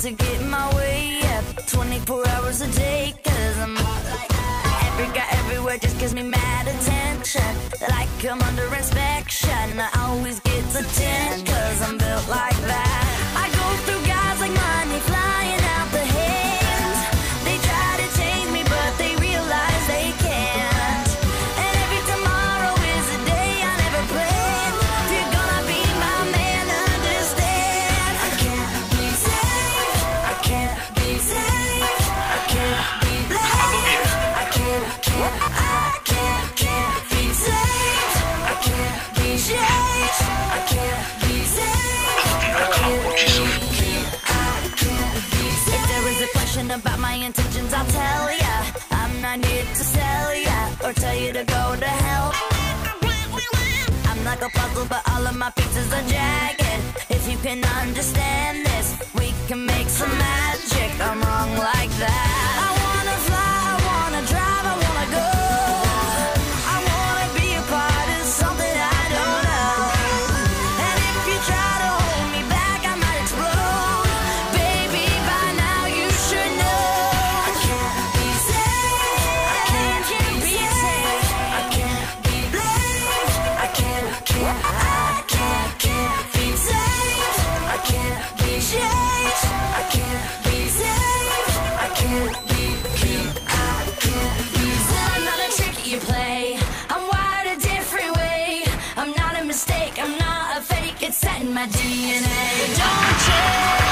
to get my way up 24 hours a day, cause I'm hot like that. Every guy everywhere just gives me mad attention, like I'm under inspection. I always get the 10, cause I'm built like that. I go through guys like money flying out the hands. They try to change me but they realize they can't. And every tomorrow is a day I never planned. If you're gonna be my man, understand. I can't be safe, I can't be safe, I can't be blessed. I can't be safe, I can't be changed. I can't be safe, I can't be safe. If there is a question about my intentions, I'll tell ya. I'm not here to sell ya or tell you to go to hell. I'm like a puzzle, but all of my pieces are jagged. If you can understand this, we can make some magic. I'm wrong like that. I wanna fly, I wanna drive, I wanna go. I wanna be a part of something I don't know. And if you try to hold me back, I might explode. Baby, by now you should know. I can't be safe, I can't be safe, I can't be blessed. I can't be safe, I can't be changed. I can't be safe, I can't be safe. I'm not a trick you play, I'm wired a different way. I'm not a mistake, I'm not a fake, it's set in my DNA. Don't change.